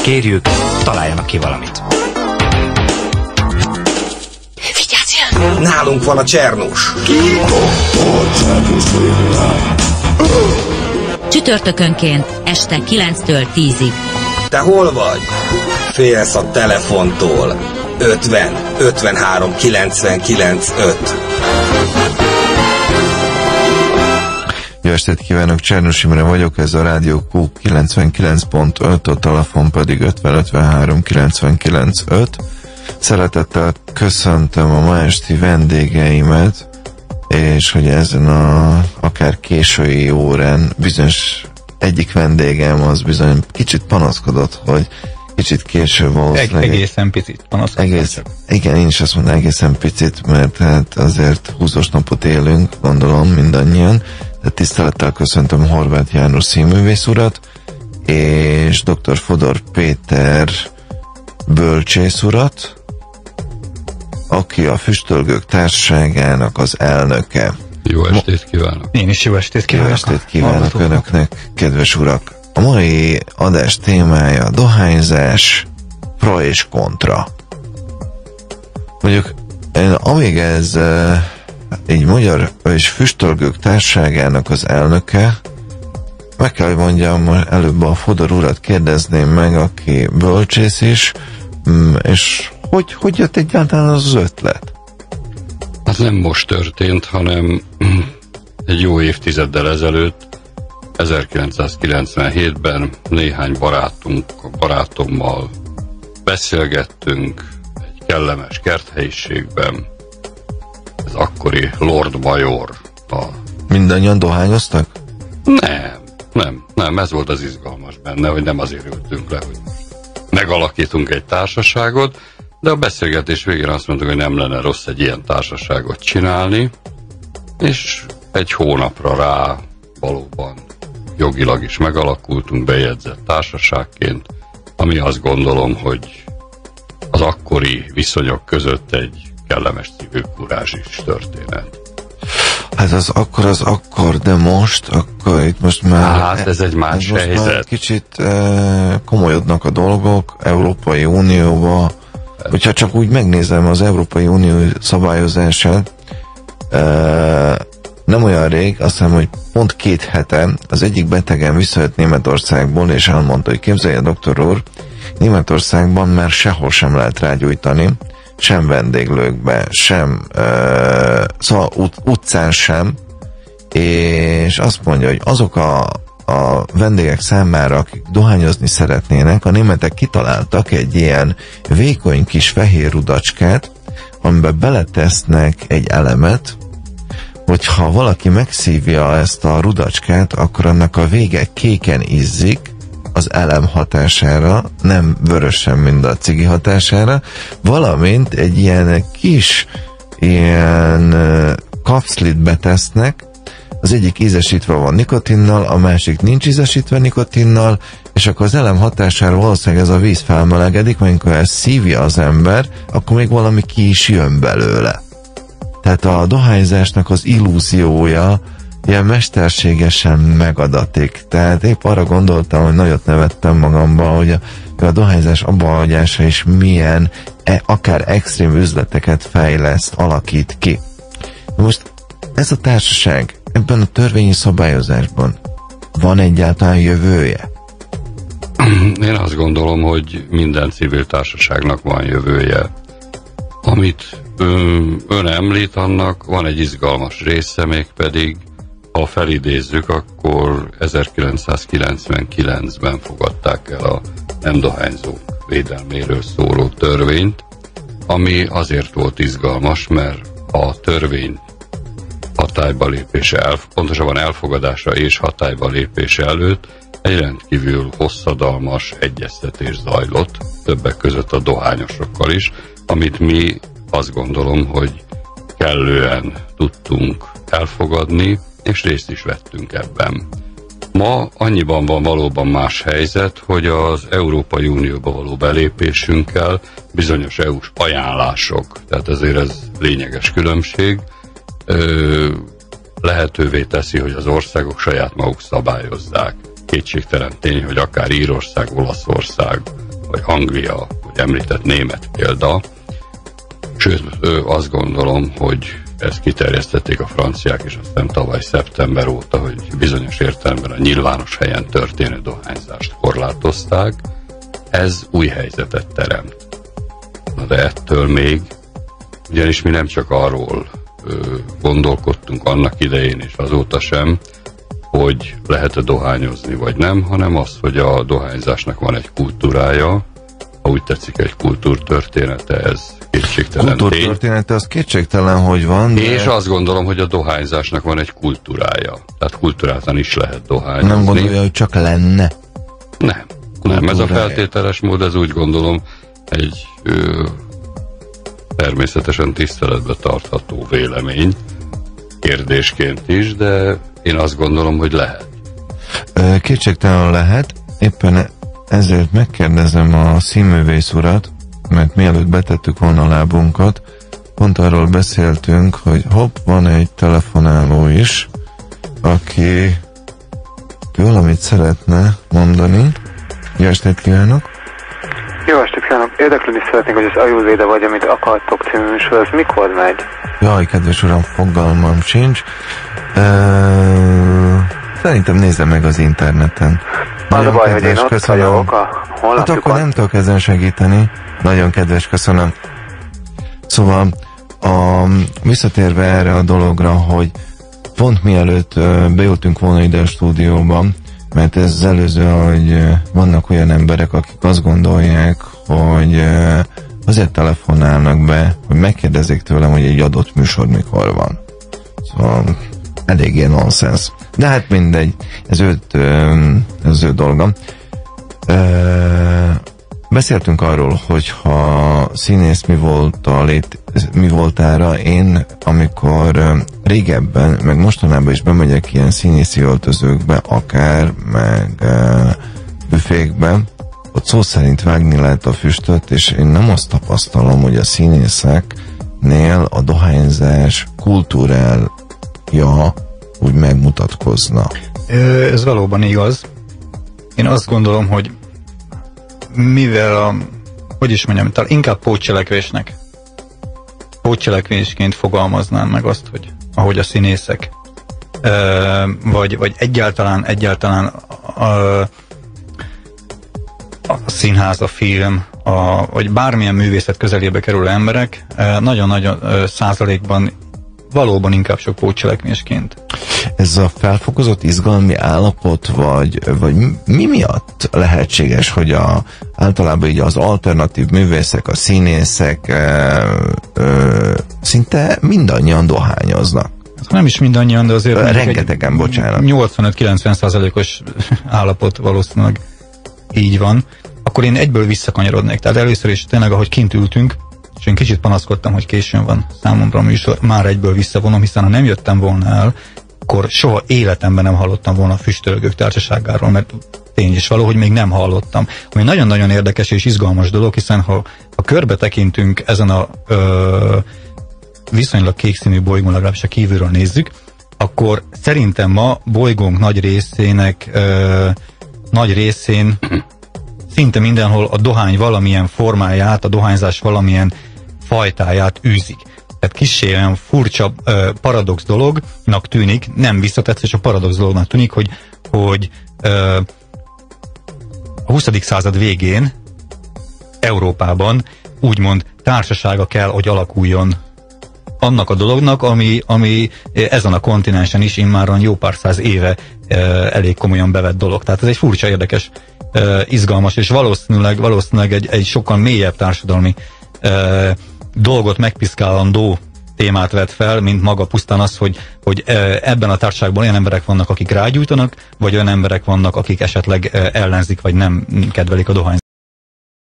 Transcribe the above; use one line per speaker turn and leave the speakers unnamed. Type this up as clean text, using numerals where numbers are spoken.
Kérjük, találjanak ki valamit.
Vigyázz!
Nálunk van a Csernus.
Csütörtökönként este 9-től 10-ig.
Te hol vagy? Félsz a telefontól. 50 53 99 5.
Jó estét kívánok, Csernus Imre vagyok, ez a Rádió Q 99.5, a telefon pedig 50 53 99 5. Szeretettel köszöntöm a ma esti vendégeimet, és hogy ezen a akár késői órán bizonyos egyik vendégem az bizony kicsit panaszkodott, hogy kicsit késő valószínűleg.
Egészen picit panaszkodott.
Igen, én is azt mondom, egészen picit, mert hát azért húzós napot élünk, gondolom mindannyian. De tisztelettel köszöntöm Horváth János színművész urat, és dr. Fodor Péter bölcsész urat, aki a Füstölgők Társaságának az elnöke.
Jó estét kívánok!
Én is jó estét kívánok!
Jó estét kívánok önöknek, kedves urak! A mai adás témája dohányzás, pro és kontra. Mondjuk, amíg ez így Magyar és Füstölgők Társaságának az elnöke, meg kell, hogy mondjam, előbb a Fodor urat kérdezném meg, aki bölcsész is, és hogy jött egyáltalán az ötlet?
Hát nem most történt, hanem egy jó évtizeddel ezelőtt, 1997-ben néhány barátommal beszélgettünk egy kellemes kerthelyiségben. Ez akkori Lord Major.
Mindannyian dohányoztak?
Nem, ez volt az izgalmas benne, hogy nem azért ültünk le, hogy megalakítunk egy társaságot, de a beszélgetés végén azt mondtuk, hogy nem lenne rossz egy ilyen társaságot csinálni, és egy hónapra rá valóban jogilag is megalakultunk, bejegyzett társaságként, ami azt gondolom, hogy az akkori viszonyok között egy kellemes civilkurázsis történet.
Hát az akkor, de most, itt most már...
Hát ez egy más helyzet.
Már kicsit komolyodnak a dolgok, Európai Unióba. Hogyha csak úgy megnézem az Európai Unió szabályozását, nem olyan rég, azt hiszem, hogy pont 2 hete az egyik betegen visszajött Németországból, és elmondta, hogy képzelje, doktor úr, Németországban már sehol sem lehet rágyújtani, sem vendéglőkbe, sem szóval utcán sem, és azt mondja, hogy azok a vendégek számára, akik dohányozni szeretnének, a németek kitaláltak egy ilyen vékony kis fehér rudacskát, amiben beletesznek egy elemet, hogyha valaki megszívja ezt a rudacskát, akkor annak a vége kéken izzik, az elem hatására, nem vörösen, mint a cigi hatására, valamint egy ilyen kis kapszlit betesznek, az egyik ízesítve van nikotinnal, a másik nincs ízesítve nikotinnal, és akkor az elem hatására valószínűleg ez a víz felmelegedik, mert amikor ezt szívja az ember, akkor még valami ki is jön belőle. Tehát a dohányzásnak az illúziója ilyen mesterségesen megadatik. Tehát épp arra gondoltam, hogy nagyot nevettem magamba, hogy a dohányzás abbahagyása is milyen, akár extrém üzleteket fejleszt, alakít ki. Most ez a társaság ebben a törvényi szabályozásban van egyáltalán jövője?
Én azt gondolom, hogy minden civil társaságnak van jövője. Amit ön említ, annak van egy izgalmas része, mégpedig ha felidézzük, akkor 1999-ben fogadták el a nem dohányzók védelméről szóló törvényt, ami azért volt izgalmas, mert a törvény hatályba lépése, pontosabban elfogadása és hatályba lépése előtt egy rendkívül hosszadalmas egyeztetés zajlott, többek között a dohányosokkal is, amit mi azt gondolom, hogy kellően tudtunk elfogadni, és részt is vettünk ebben. Ma annyiban van valóban más helyzet, hogy az Európai Unióba való belépésünkkel bizonyos EU-s ajánlások, tehát ezért ez lényeges különbség, lehetővé teszi, hogy az országok saját maguk szabályozzák. Kétségtelen tény, hogy akár Írország, Olaszország, vagy Anglia, vagy említett német példa. Sőt, azt gondolom, hogy ezt kiterjesztették a franciák, és aztán tavaly szeptember óta, hogy bizonyos értelemben a nyilvános helyen történő dohányzást korlátozták. Ez új helyzetet teremt. Na de ettől még, ugyanis mi nem csak arról gondolkodtunk annak idején és azóta sem, hogy lehet-e dohányozni vagy nem, hanem az, hogy a dohányzásnak van egy kultúrája, ha úgy tetszik, egy kultúrtörténete, ez kétségtelen tény.
Kultúrtörténete az kétségtelen, hogy van. De...
És azt gondolom, hogy a dohányzásnak van egy kultúrája. Tehát kultúráltan is lehet dohányozni.
Nem gondolja, hogy csak lenne?
Nem, ez a feltételes mód, ez úgy gondolom egy természetesen tiszteletbe tartható vélemény, kérdésként is, de én azt gondolom, hogy lehet.
Kétségtelen lehet, éppen ezért megkérdezem a színművész urat, mert mielőtt betettük volna a lábunkat, pont arról beszéltünk, hogy hopp, van egy telefonáló is, aki valamit szeretne mondani. Jó estét kívánok!
Jó estét kívánok! Érdeklődni szeretnék, hogy az Ajurvéda vagy, amit akartok című műsor, az mikor megy?
Jaj, kedves uram, fogalmam sincs. Szerintem nézze meg az interneten.
Az a baj, hogy én ott vagyok a honlapjukon.
Hát akkor nem tudok ezen segíteni. Nagyon kedves, köszönöm. Szóval visszatérve erre a dologra, hogy pont mielőtt bejöttünk volna ide a stúdióba, mert ez az előző, hogy vannak olyan emberek, akik azt gondolják, hogy azért telefonálnak be, hogy megkérdezzék tőlem, hogy egy adott műsor mikor van. Szóval eléggé nonsens. De hát mindegy, ez az ő dolga. Beszéltünk arról, hogy ha színész mi voltára, én amikor régebben, meg mostanában is bemegyek ilyen színészi öltözőkbe, akár, meg büfékbe, ott szó szerint vágni lehet a füstöt, és én nem azt tapasztalom, hogy a színészeknél a dohányzás kultúrája úgy megmutatkozna.
Ez valóban igaz. Én azt gondolom, hogy mivel hogy is mondjam, talán inkább pótcselekvésként fogalmaznám meg azt, hogy ahogy a színészek vagy egyáltalán a színház, a film, vagy bármilyen művészet közelébe kerülő emberek nagyon-nagyon százalékban valóban inkább sok pótcselekvésként.
Ez a felfokozott izgalmi állapot, vagy mi miatt lehetséges, hogy általában így az alternatív művészek, a színészek szinte mindannyian dohányoznak?
Nem is mindannyian, de azért
rengetegen, bocsánat.
85-90%-os állapot valószínűleg így van. Akkor én egyből visszakanyarodnék. Tehát először is tényleg, ahogy kint ültünk, és én kicsit panaszkodtam, hogy későn van számomra a műsor, már egyből visszavonom, hiszen ha nem jöttem volna el, akkor soha életemben nem hallottam volna a Füstölögők társaságáról, mert tény is való, hogy még nem hallottam. Ami nagyon-nagyon érdekes és izgalmas dolog, hiszen ha körbe tekintünk ezen a viszonylag kék színű bolygón, legalábbis a kívülről nézzük, akkor szerintem ma bolygónk nagy részén szinte mindenhol a dohány valamilyen formáját, a dohányzás valamilyen fajtáját űzik. Tehát kissé olyan furcsa, paradox dolognak tűnik, nem visszatetszés, a paradox dolognak tűnik, hogy a 20. század végén Európában úgymond társasága kell, hogy alakuljon annak a dolognak, ami ezen a kontinensen is immáron jó pár száz éve elég komolyan bevett dolog. Tehát ez egy furcsa, érdekes, izgalmas, és valószínűleg egy sokkal mélyebb társadalmi dolgot megpiszkálandó témát vet fel, mint maga pusztán az, hogy ebben a társaságban olyan emberek vannak, akik rágyújtanak, vagy olyan emberek vannak, akik esetleg ellenzik, vagy nem kedvelik a dohányt.